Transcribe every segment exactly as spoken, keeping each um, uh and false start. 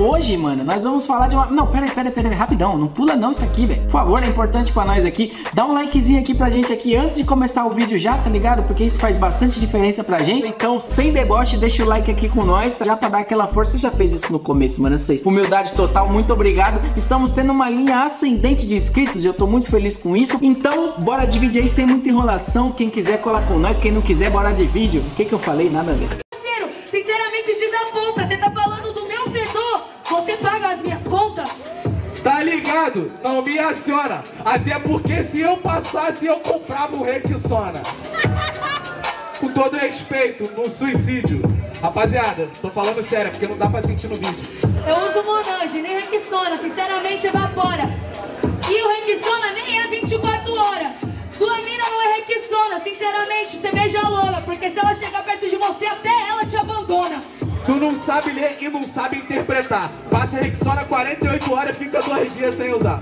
hoje, mano, nós vamos falar de uma... Não, pera aí, pera aí, pera aí, rapidão, não pula não isso aqui, velho. Por favor, é importante pra nós aqui. Dá um likezinho aqui pra gente aqui antes de começar o vídeo já, tá ligado? Porque isso faz bastante diferença pra gente. Então, sem deboche, deixa o like aqui com nós, tá? Já pra dar aquela força. Você já fez isso no começo, mano, eu sei. Humildade total, muito obrigado. Estamos tendo uma linha ascendente de inscritos e eu tô muito feliz com isso. Então, bora dividir aí sem muita enrolação. Quem quiser, cola com nós. Quem não quiser, bora de vídeo. O que que eu falei? Nada a ver. Sinceramente, te dá ponta. Você tá falando do meu fedor. Você paga as minhas contas? Tá ligado? Não me aciona. Até porque se eu passasse, eu comprava o Rexona. Com todo respeito, no suicídio. Rapaziada, tô falando sério, porque não dá pra sentir no vídeo. Eu uso Monange, nem Rexona. Sinceramente, evapora. E o Rexona nem é vinte e quatro horas. Sua mina não é Rexona. Sinceramente, você beija a Lola. Porque se ela chegar perto de você, até ela te abandona. Tu não sabe ler e não sabe interpretar. Passa Rexona quarenta e oito horas e fica dois dias sem usar.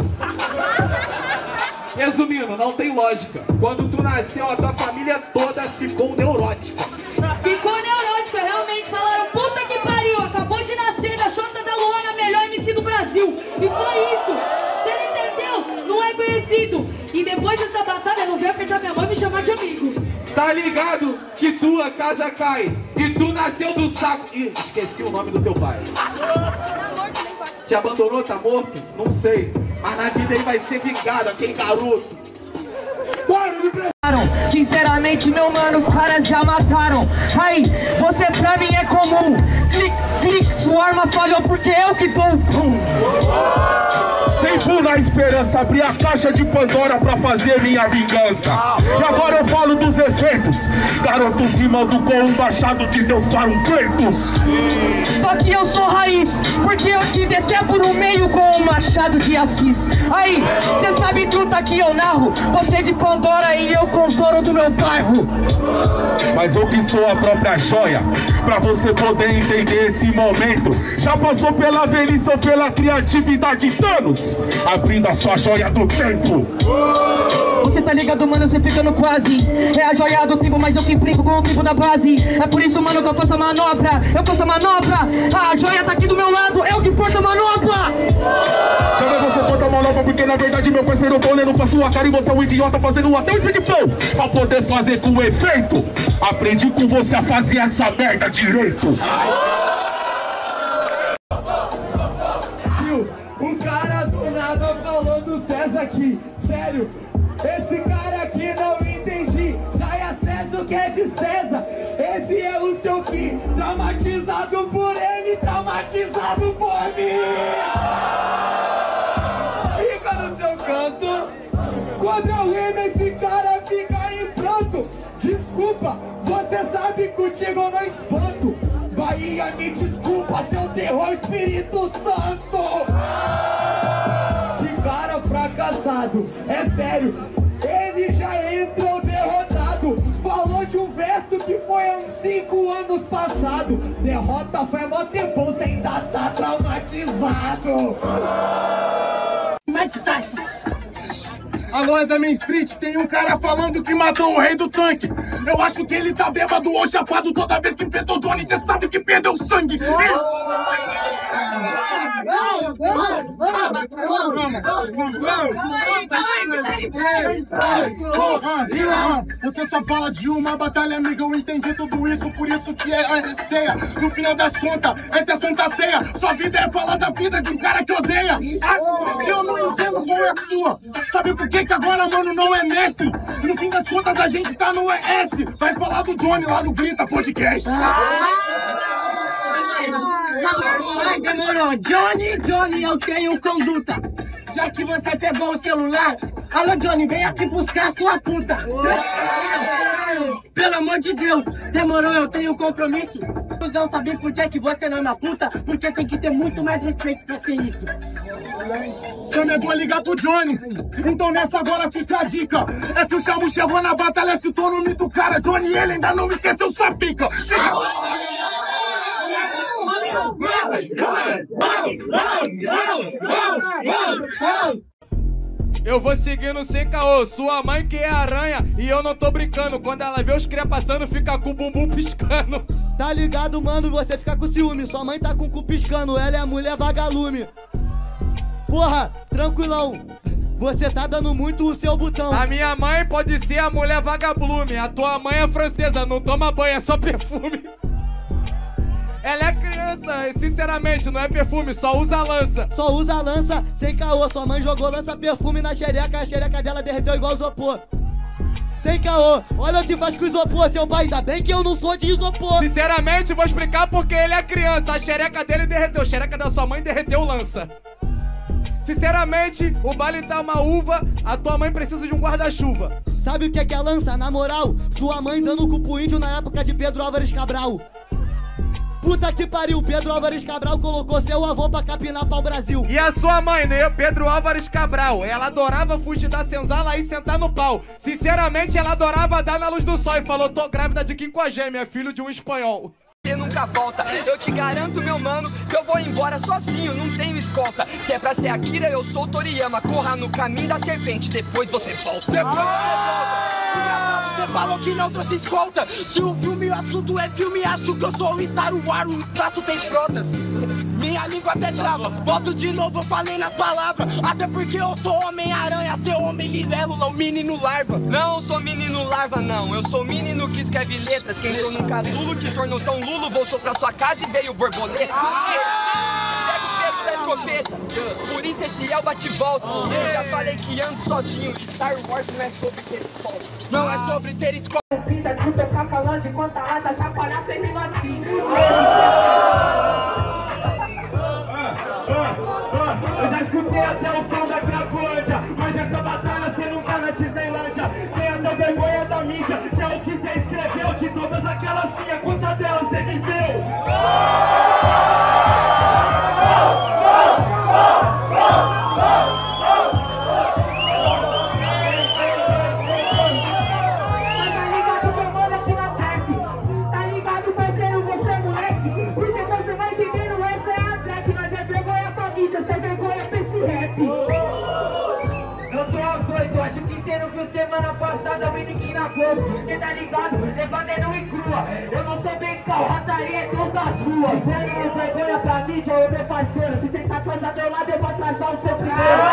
Resumindo, não tem lógica. Quando tu nasceu, a tua família toda ficou neurótica. Ficou neurótica, realmente. Falaram, puta que pariu, acabou de nascer da Xota da Luana, melhor M C do Brasil. E foi isso. Você não entendeu? Não é conhecido. E depois dessa batalha, não veio apertar minha mão e me chamar de amigo. Tá ligado que tua casa cai e tu nasceu do saco. Ih, esqueci o nome do teu pai. Te abandonou, tá morto? Não sei. Mas na vida ele vai ser vingado, aquele garoto. Bora, me pre... Sinceramente, meu mano, os caras já mataram. Aí, você pra mim é comum. Clique, clique, sua arma falhou porque eu que dou o pum. Sempre na esperança, abri a caixa de Pandora pra fazer minha vingança. E agora eu falo dos efeitos. Garotos rimando com um machado de Deus para um Kratos. Só que eu sou raiz, porque eu te decebo no meio com um machado de Assis. Aí, cê sabe truta que eu narro. Você de Pandora e eu com o Zoro do meu bairro. Mas eu que sou a própria joia, pra você poder entender esse momento. Já passou pela velhice ou pela criatividade Thanos, abrindo a sua joia do tempo. Você tá ligado, mano, você ficando quase. É a joia do tempo, mas eu que brinco com o tempo da base. É por isso, mano, que eu faço a manobra. Eu faço a manobra. A joia tá aqui do meu lado, eu que porto a manobra. Já vai você porta a manobra, porque na verdade meu parceiro, eu tô olhando pra sua cara e você é um idiota fazendo até um de pão. Pra poder fazer com efeito, aprendi com você a fazer essa merda direito. Tio, o cara do nada falou do César aqui. Sério, esse cara aqui não entendi. Já é César o que é de César. Esse é o seu fim. Traumatizado por ele, traumatizado por mim. Fica no seu canto. Quando eu rimo, esse cara fica em pranto. Desculpa, você sabe que contigo eu não espanto. Bahia, me desculpa, seu terror, Espírito Santo. Que cara fracassado, é sério. Ele já entrou derrotado. Falou de um verso que foi há uns cinco anos passado. Derrota foi mó tempo, você ainda tá traumatizado. Mas tá... Alô, é da Main Street, tem um cara falando que matou o rei do tanque. Eu acho que ele tá bêbado ou chapado toda vez que enfrentou o Doni, cê sabe que perdeu sangue. Você só fala de uma batalha, amiga, eu entendi tudo isso, por isso que é a ceia. No final das contas, essa é a Santa Ceia. Sua vida é falar da vida de um cara que odeia. Eu não entendo qual é a sua. Sabe por que que agora, mano, não é mestre? No fim das contas, a gente tá no E S. Vai falar do Doni lá no Grita Podcast. Ai, demorou. Johnny, Johnny, eu tenho conduta. Já que você pegou o celular, alô, Johnny, vem aqui buscar sua puta. Pelo amor de Deus, demorou, eu tenho compromisso. Não sabe por que que você não é uma puta? Porque tem que ter muito mais respeito pra ser isso. Também vou ligar pro Johnny. Então nessa agora fica a dica. É que o Chamo chegou na batalha, citou o nome do cara. Johnny, ele ainda não me esqueceu sua pica. Eu vou seguindo sem caô, sua mãe que é aranha e eu não tô brincando. Quando ela vê os cria passando, fica com o bumbum piscando. Tá ligado, mano? Você fica com ciúme. Sua mãe tá com o cu piscando, ela é a mulher vagalume. Porra, tranquilão. Você tá dando muito o seu botão. A minha mãe pode ser a mulher vagalume. A tua mãe é francesa, não toma banho, é só perfume. Ela é criança, sinceramente, não é perfume, só usa lança. Só usa lança, sem caô. Sua mãe jogou lança-perfume na xereca, a xereca dela derreteu igual isopor. Sem caô, olha o que faz com isopor, seu pai. Ainda bem que eu não sou de isopor. Sinceramente, vou explicar porque ele é criança. A xereca dele derreteu, a xereca da sua mãe derreteu lança. Sinceramente, o baile tá uma uva, a tua mãe precisa de um guarda-chuva. Sabe o que é que é lança? Na moral, sua mãe dando cu pro índio na época de Pedro Álvares Cabral. Puta que pariu, Pedro Álvares Cabral colocou seu avô pra capinar pau Brasil. E a sua mãe, né? Pedro Álvares Cabral, ela adorava fugir da senzala e sentar no pau. Sinceramente, ela adorava dar na luz do sol e falou: tô grávida de quinquagêmea, filho de um espanhol. Você nunca volta, eu te garanto, meu mano, que eu vou embora sozinho, não tenho escolta. Se é pra ser Akira, eu sou Toriyama. Corra no caminho da serpente, depois você volta. Depois você falou que não trouxe escolta. Se o filme, o assunto é filme, acho que eu sou o Star Wars, o espaço tem frotas. Minha língua até trava, volto de novo, eu falei nas palavras. Até porque eu sou Homem-Aranha, seu homem libélula, o menino larva. Não sou menino larva, não, eu sou menino que escreve letras. Quem entrou num casulo te tornou tão lulo, voltou pra sua casa e veio borboleta. Segue o peso da escopeta, por isso esse é o bate-volta. Eu já falei que ando sozinho, Star Wars não é sobre ter escola. Não é sobre ter escola. Pinta de tocar falando enquanto a asa chacoalhar sem assim. Eu já escutei até o som da Cracolândia, mas nessa batalha cê não tá na Disneylândia. Tem até vergonha da mídia, que é o que cê escreveu. De todas aquelas linhas, quantas delas cê viveu? Semana passada eu vim aqui na Globo, cê tá ligado? Levando e crua. Eu não sou bem cal, rataria é Deus das ruas. Cê não vergonha pra mídia, ô meu parceiro. Se tentar atrasar meu lado, eu vou atrasar o seu primeiro.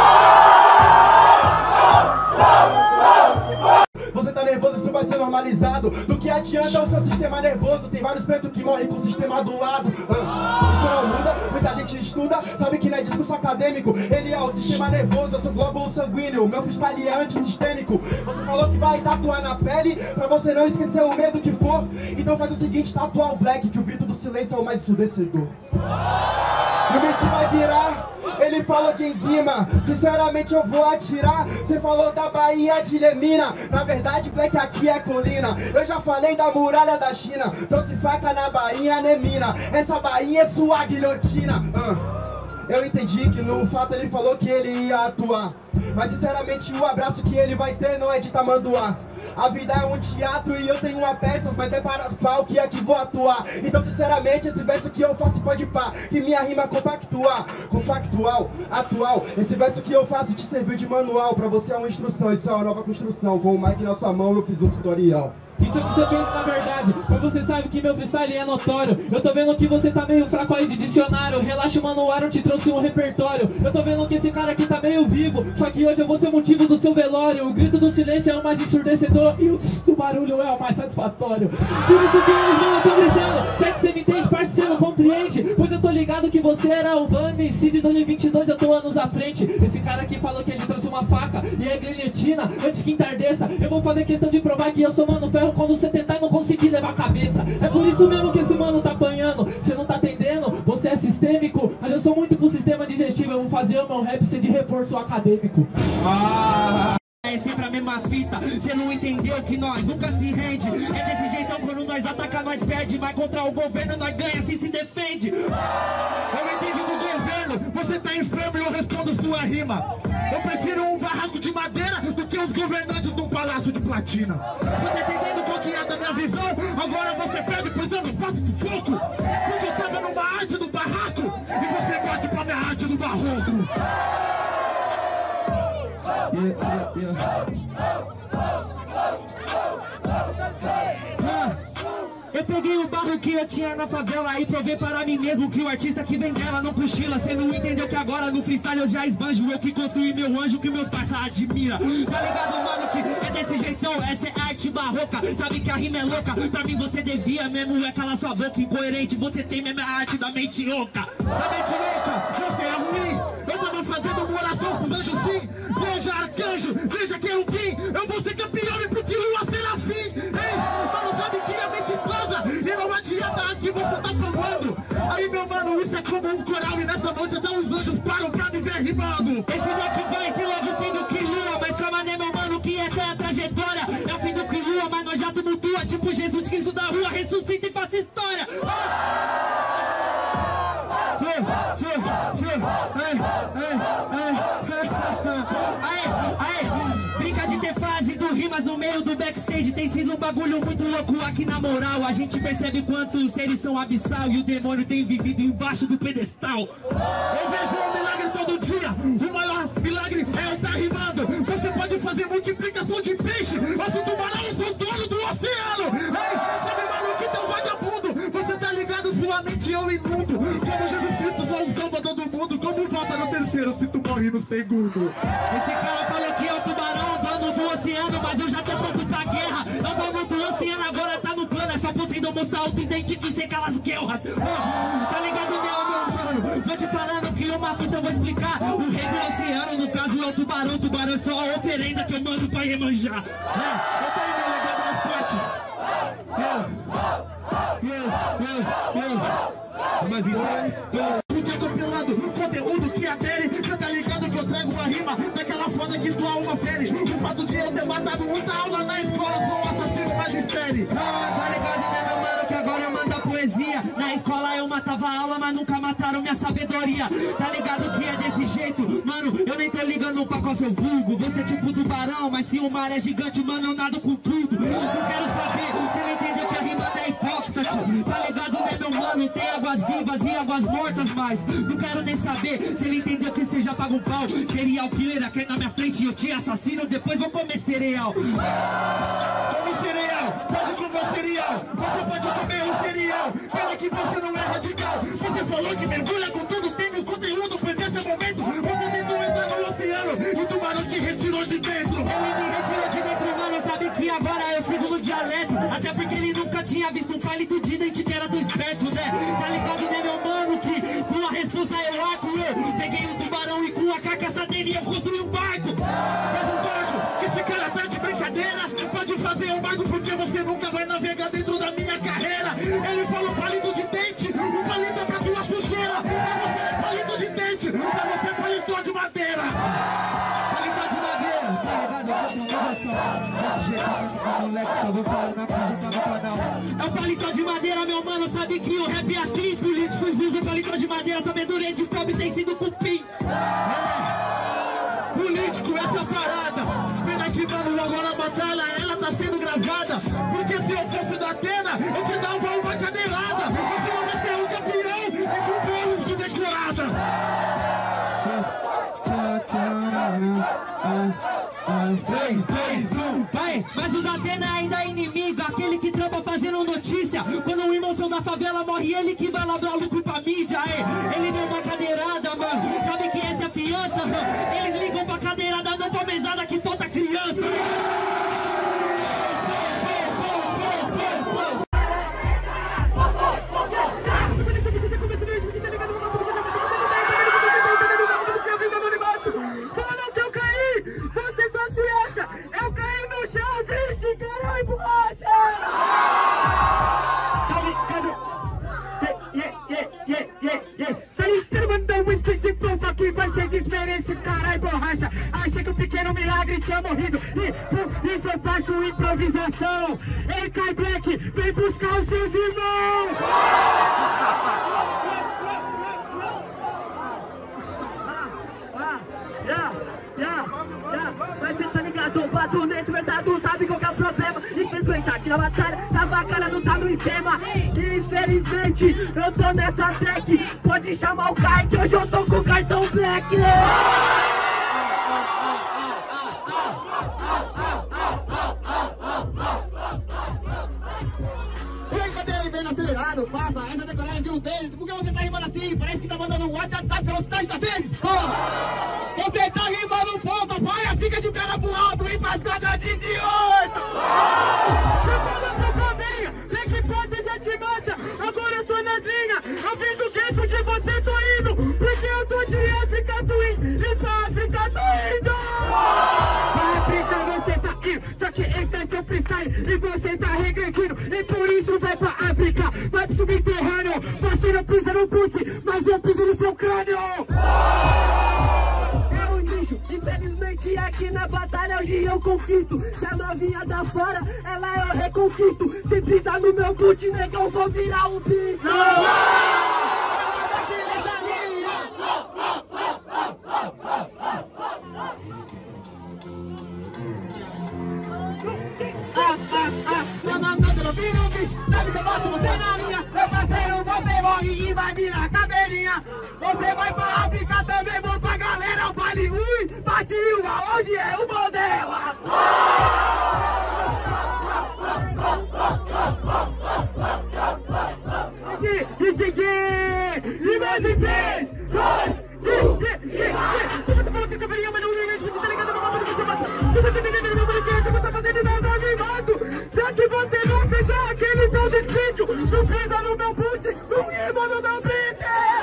Você tá nervoso, isso vai ser normalizado. Do que adianta o seu sistema nervoso? Tem vários pretos que morrem com o sistema do lado. ah, Isso não muda, muita gente estuda, sabe que não é discurso acadêmico. Ele é o sistema nervoso, eu sou glóbulo sanguíneo, meu freestyle é antissistêmico. Você falou que vai tatuar na pele, pra você não esquecer o medo que for. Então faz o seguinte, tatuar o black, que o grito do silêncio é o mais ensurdecedor. E o beat vai virar, ele falou de enzima, sinceramente eu vou atirar. Você falou da Bahia de Lemina, na verdade black aqui é colina. Eu já falei da muralha da China, trouxe faca na Bahia, Nemina. Essa Bahia é sua guilhotina. uh. Eu entendi que no fato ele falou que ele ia atuar, mas sinceramente o abraço que ele vai ter não é de tamanduá. A vida é um teatro e eu tenho uma peça, mas é para o que é que vou atuar. Então sinceramente esse verso que eu faço pode pá, que minha rima compactua, compactual, atual. Esse verso que eu faço te serviu de manual, pra você é uma instrução, isso é uma nova construção. Com o mic na sua mão eu fiz um tutorial. Isso é o que você pensa na verdade, mas você sabe que meu freestyle é notório. Eu tô vendo que você tá meio fraco aí de dicionário. Relaxa, mano, o Aaron te trouxe um repertório. Eu tô vendo que esse cara aqui tá meio vivo, só que hoje eu vou ser o motivo do seu velório. O grito do silêncio é o mais ensurdecedor e o tss do barulho é o mais satisfatório. Por isso que eles não estão gritando, será que você me entende, parceiro, não compreende? Pois eu tô ligado que você era o Van M C de dois mil e vinte e dois, eu tô anos à frente. Esse cara aqui falou que ele trouxe uma faca e é guilhotina antes que entardeça. Eu vou fazer questão de provar que eu sou mano ferro quando você tentar e não conseguir levar a cabeça. É por isso mesmo que esse mano tá apanhando. Você não tá entendendo? Você é sistêmico, mas eu sou muito pro sistema digestivo. Eu vou fazer o meu rap ser de reforço acadêmico. Ah! É sempre a mesma fita, cê não entendeu que nós nunca se rende. É desse jeito quando nós ataca, nós perde. Vai contra o governo, nós ganha, assim se defende. Eu entendi do governo, você tá infame e eu respondo sua rima. Eu prefiro um barraco de madeira do que os governantes num palácio de platina. Você tá entendendo qual que é da minha visão? Agora você perde, pois eu não passo sufoco. Porque eu tava numa arte do barraco e você bate pra minha arte do barroco. Yeah, yeah, yeah. Ah, eu peguei o barro que eu tinha na favela e provei para mim mesmo que o artista que vem dela não cochila. Cê não entendeu que agora no freestyle eu já esbanjo. Eu que construí meu anjo que meus parça admira. Tá ligado, mano, que é desse jeitão, essa é arte barroca. Sabe que a rima é louca, pra mim você devia mesmo é calar sua boca. Incoerente, você tem mesmo a arte da mente louca. Da mente louca, você é ruim. Eu tava fazendo uma oração pro anjo sim. Veja arcanjo, veja querubim. Eu vou ser campeão e pro que lua será assim. Ei, mano, sabe que a mente explasa e não adianta aqui você tá falando. Aí meu mano, isso é como um coral e nessa noite até os anjos param pra me ver rimando. Esse daqui vai ser logo o fim do que lua. Mas calma né meu mano, que essa é a trajetória. É o fim do que lua, mas nós já tumultua. Tipo Jesus Cristo da rua, ressuscita e faça história. Aê, aê, brinca de ter fase do rimas no meio do backstage. Tem sido um bagulho muito louco aqui na moral. A gente percebe quanto os seres são abissal e o demônio tem vivido embaixo do pedestal. Eu vejo um milagre todo dia. O maior milagre é eu tá rimando. Você pode fazer multiplicação de peixe, mas o tubarão é o dono do oceano. Ei, sabe mano que teu vagabundo. Você tá ligado, sua mente é um imundo. Como Jesus Cristo só o salvador do mundo. Como volta no terceiro se tu morre no segundo. Esse cara falou que é o tubarão, dono do oceano. Mas eu já tô pronto pra guerra. É o dono do oceano, agora tá no plano. É só possível mostrar o tridente que seca as guerras. Oh, tá ligado, meu, meu mano? Tô te falando que uma fita eu vou explicar. O rei do oceano, no caso é o tubarão. O tubarão é só a oferenda que eu mando pra Iemanjá. É, eu tenho meu legado nas partes. Yeah, yeah, yeah. Mas então, porque é compilado conteúdo que adere. Cê tá ligado que eu trago uma rima daquela foda que tua alma fere. O fato de eu ter matado muita aula na escola, sou um assassino magistério. Ah, tá ligado, né, meu mano, que agora eu mando a poesia. Na escola eu matava aula, mas nunca mataram minha sabedoria. Tá ligado que é desse jeito, mano, eu nem tô ligando pra qual seu vulgo. Você é tipo tubarão, mas se o mar é gigante, mano, eu nado com tudo. Não quero saber se ele entendeu que a rima é hipócrita. Tá ligado, né, meu mano, tem águas vivas e águas mortas, mas não quero nem saber se ele entendeu que você já paga um pau. Serial killer aqui na minha frente, eu te assassino, depois vou comer cereal. Come cereal, pode comer cereal. Você pode comer o cereal. Pena que você não é radical. Você falou que mergulha com tudo, tem o conteúdo, pois esse é o momento. Você tentou entrar no oceano e o tubarão te retirou de dentro. Ele me retirou de dentro, mano, sabe que agora eu sigo no dialeto. Até porque ele nunca tinha visto um palito de dente que era do esperto, né? Tá ligado, né, meu mano, que com a responsa eu arco. Eu peguei um tubarão e com a carcaçadeira eu construí um barco. Faz um barco, esse cara tá de brincadeira. Pode fazer um barco porque você nunca vai navegar dentro da minha carreira. Ele falou palito de dente, um palito é pra tua sujeira. Pra você é palito de dente, pra você é palito de madeira. Palito de madeira, tá ligado? Olha só, desse jeito aqui com o moleque que eu vou falar na frente, tá no canal. É o palito de madeira, meu mano, sabe que o rap é assim. Políticos usam palito de madeira, sabedoria de pobre tem sido cupim. É. Político, essa parada. Pena que, mano, agora a batalha, ela tá sendo gravada. Porque se eu fosse da Atena, eu te dava uma cadeirada. Você não vai ser um campeão, é com bônus de decorada. três, dois, um, vai! Mas o da Atena ainda é inimigo, aquele que trampa fazendo notícia. Quando o irmão da favela morre, ele que vai labrar o lucro pra mídia. É. Ele deu uma cadeirada, mano. Sabe que essa é a fiança? Eles ligam pra cadeirada, não pra mesada que falta criança. Desmerece, caralho, borracha. Acha que o pequeno milagre tinha morrido e por isso eu faço improvisação. Ei, Kai Black, vem buscar os seus irmãos. Ah, yeah, yeah, yeah. Mas cê tá ligado, bato nesse versado, sabe qual que é o problema? Infelizmente aqui na batalha, tá bacana, não tá no esquema. Infelizmente, eu tô nessa track. Pode chamar o Kai que hoje eu tô com o cartão black. E aí, cadê ligado? Passa, essa decorada de uns deles. Por que você tá rimando assim? Parece que tá mandando um WhatsApp velocidade das vezes. Oh, você tá rimando pouco, papai. Fica de perna pro alto e faz quadradinho de oito. Você falou que eu caminho, vem que pode já te mata. Agora eu sou nas linhas, eu vim do gueto de você tô indo. Porque eu tô de África, tô indo. E pra África tô indo. Pra África você tá indo, só que esse é seu freestyle. E você tá regredindo, e por isso vai pra África. Vai pro subterrâneo, você não pisa no boot, mas eu piso no seu crânio. É um lixo, infelizmente aqui na batalha hoje eu conquisto. Se a novinha da fora, ela eu reconquisto. Se pisar no meu boot, negão, eu vou virar um bicho. Não, não, não, você não vira um bicho. Sabe que eu boto você na linha. Meu parceiro, você morre e vai virar cadeirinha. Você vai pra África também, vou pra galera. O baile, ui, batiu, aonde é o Mandela? Aqui, aqui, aqui, e mais em três, dois, você falou que a caveirinha, mas não liga, você tá ligado no mapa do que você mata. Você tá entendendo meu podcast, você tá fazendo nada animado. Já que você não fez aquele tal desse vídeo, não pisa no meu boot, não rima no meu beat.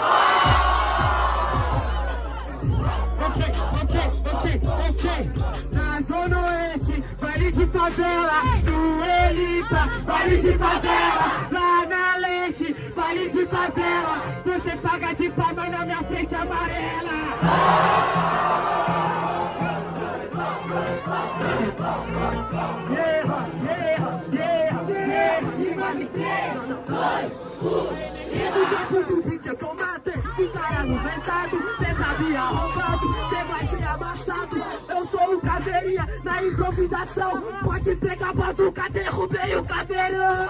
Ok, ok, ok, ok. Na Zona Oeste, baile de favela, no Elipa, baile de favela, lá na Leste, baile de favela, você paga de pau, mas na minha frente amarela. Yeah, yeah, yeah, yeah, e mais de três, dois, um. E do jeito do beat eu combatei, esse cara no versado, cê sabia arrombado, cê vai ser amassado. Eu sou o Caveirinha na improvisação, pode pegar a bazuca, derrubei o caveirão.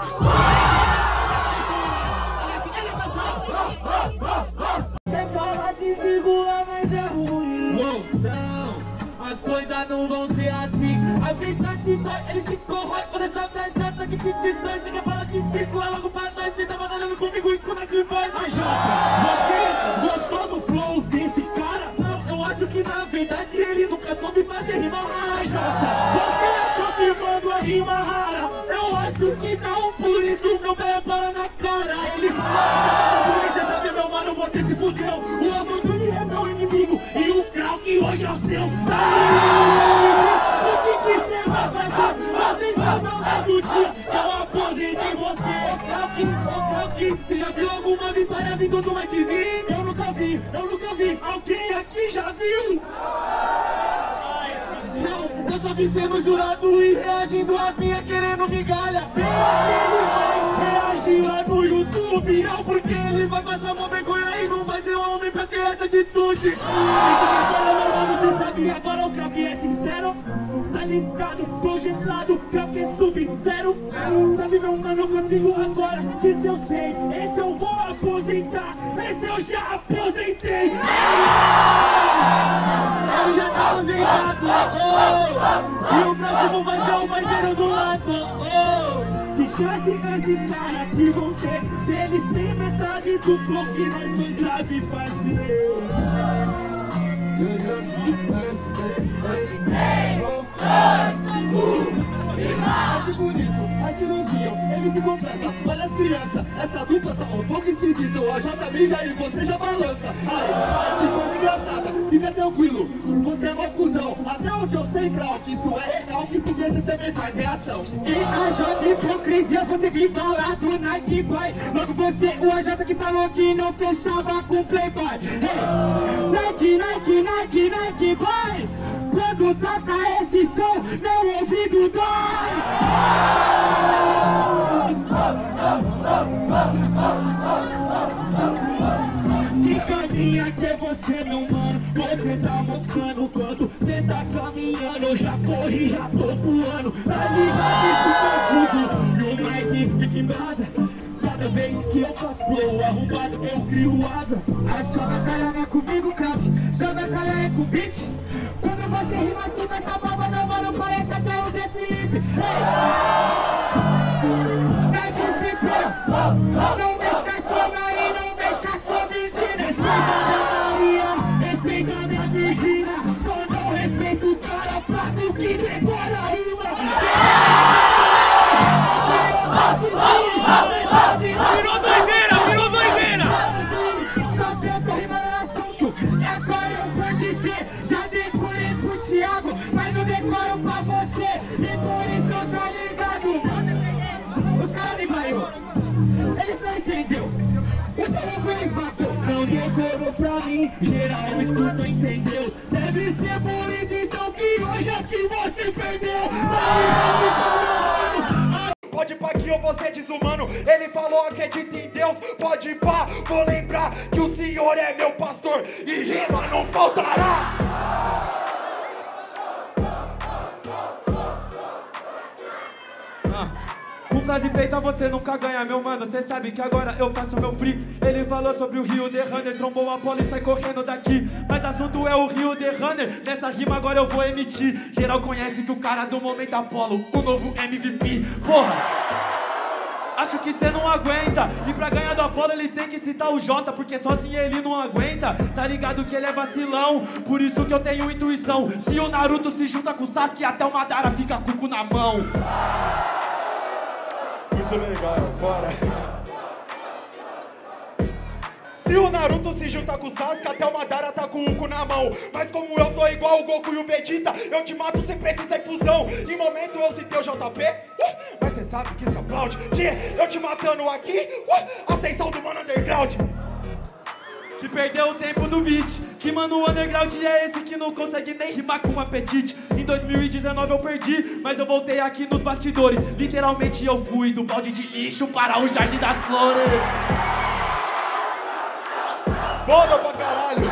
Cê fala de figura, mas é ruim. Não, as coisas não vão ser assim. A vida de nós, ele se corrói por essa peça que fica distante. Você quer falar que fico lá logo pra trás, você tá mandando comigo e como é que vai? Mas Jota, você gostou do flow desse cara? Não, eu acho que na verdade ele nunca soube fazer rima rara, Jota. Você achou que mano é rima rara? Eu acho que não, por isso meu pé para na cara. Ele fala, você sabe meu mano, você se fudeu. O Amandoni é meu inimigo e o Krau que hoje é o seu. O que que você vai fazer? Vocês vão mandar do dia, eu aposentei você. Ô Krau, ô Krau, você já viu alguma vitória vindo do Mike V? Eu nunca vi, eu nunca vi. Alguém aqui já viu? Não, eu só vi sendo jurado e reagindo a minha querendo migalha. Reagiu lá no YouTube, não, porque ele vai passar uma vergonha e não vai ser homem pra ter essa atitude. Isso que agora, meu mano, você sabe agora o Krau que é sincero. Tá ligado, tô gelado, Krau que é sub-zero. Sabe meu mano, eu consigo agora, isso eu sei. Esse eu vou aposentar, esse eu já aposentei. Eu já tô aposentado, oh. E o próximo vai ser o parceiro do lado, oh. Que chance esses caras que vão ter, se eles têm metade do flow que nós não sabe fazer. Acho bonito, aqui no dia, ele se completa. Olha as crianças, essa dupla tá um pouco esquisita. O A J mija e você já balança. Ai, que coisa engraçada, fica tranquilo, você é mó cuzão. Até onde eu sei, Krau, que isso é recalque, porque você também faz reação. E A J hipocrisia, você que fala do Nike Boy. Logo você, o A J que falou que não fechava com Playboy. Hey, Nike, Nike, Nike, Nike Boy. Quando toca esse som, meu ouvido dói. Que caminha que você não, mano? Você tá mostrando quanto você tá caminhando. Eu já corri, já tô voando. Tá ligado esse contigo? E o Mike fica em brasa. Cada vez que eu faço flow arrumado, eu crio asa. A sua batalha não é comigo, Krau. Sua batalha é com beat. Quando você rima sobre essa bomba, meu mano, parece até o Zé Felipe. Hey! É disciplina, não entendeu? O Salve matou, não decorou pra mim. Geral escuta, entendeu? Deve ser por isso então que hoje aqui você perdeu. Pode pá que eu vou ser desumano. Ele falou acredita em Deus. Pode pá, vou lembrar que o Senhor é meu pastor e rima não faltará. Com frase feita você nunca ganha, meu mano. Cê sabe que agora eu faço meu free. Ele falou sobre o Rio de Runner, trombou a bola e sai correndo daqui. Mas assunto é o Rio de Runner, nessa rima agora eu vou emitir. Geral conhece que o cara do momento Apolo, o novo M V P. Porra! Acho que cê não aguenta. E pra ganhar do Apolo ele tem que citar o Jota, porque sozinho ele não aguenta. Tá ligado que ele é vacilão, por isso que eu tenho intuição. Se o Naruto se junta com o Sasuke, até o Madara fica cuco na mão. Muito legal, bora. Se o Naruto se junta com o Sasuke, até o Madara tá com o cu na mão. Mas como eu tô igual o Goku e o Vegeta, eu te mato sem precisar infusão. Em momento eu citei o J P, uh, mas cê sabe que isso aplaude. Tchê, eu te matando aqui, uh, ascensão do mano underground. Que perdeu o tempo do beat, que mano o underground é esse que não consegue nem rimar com apetite. Em dois mil e dezenove eu perdi, mas eu voltei aqui nos bastidores. Literalmente eu fui do balde de lixo para o Jardim das Flores. Foda pra caralho.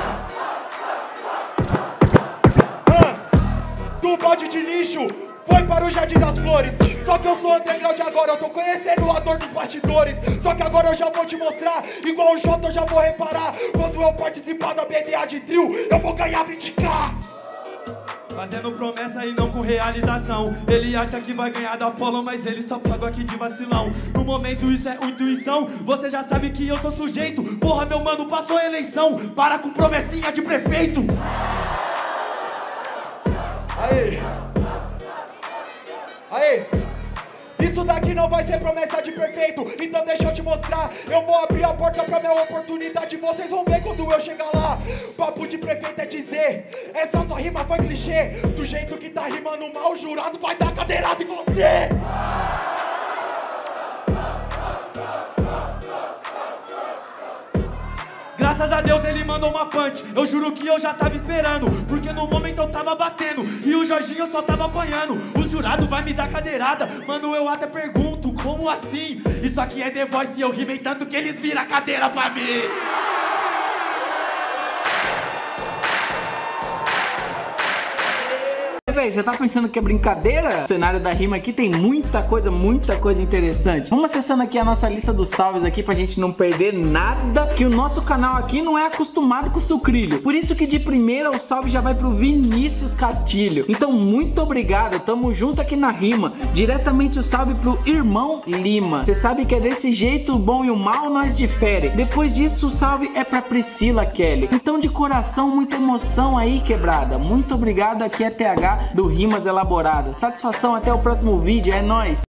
Ah, do balde de lixo foi para o Jardim das Flores. Só que eu sou underground agora, eu tô conhecendo a dor dos bastidores. Só que agora eu já vou te mostrar, igual o Jota eu já vou reparar. Quando eu participar da B D A de trio, eu vou ganhar vinte k. Fazendo promessa e não com realização. Ele acha que vai ganhar da Apolo, mas ele só paga aqui de vacilão. No momento isso é intuição, você já sabe que eu sou sujeito. Porra, meu mano, passou a eleição, para com promessinha de prefeito. Aê! Aê! Isso daqui não vai ser promessa de perfeito, então deixa eu te mostrar. Eu vou abrir a porta pra minha oportunidade, vocês vão ver quando eu chegar lá. Papo de prefeito é dizer, essa sua rima foi clichê. Do jeito que tá rimando mal, o jurado vai dar cadeirada em você. Graças a Deus ele mandou uma punch, eu juro que eu já tava esperando, porque no momento eu tava batendo e o Jorginho só tava apanhando. O jurado vai me dar cadeirada, mano, eu até pergunto, como assim? Isso aqui é The Voice e eu rimei tanto que eles viram a cadeira pra mim. Véi, você tá pensando que é brincadeira? O cenário da rima aqui tem muita coisa, muita coisa interessante. Vamos acessando aqui a nossa lista dos salves aqui pra gente não perder nada, que o nosso canal aqui não é acostumado com sucrilho. Por isso que de primeira o salve já vai pro Vinícius Castilho. Então muito obrigado, tamo junto aqui na rima. Diretamente o salve pro Irmão Lima. Você sabe que é desse jeito, o bom e o mal nós difere. Depois disso o salve é pra Priscila Kelly. Então de coração, muita emoção aí, quebrada. Muito obrigado, aqui é T H do Rimas Elaboradas. Satisfação, até o próximo vídeo, é nóis!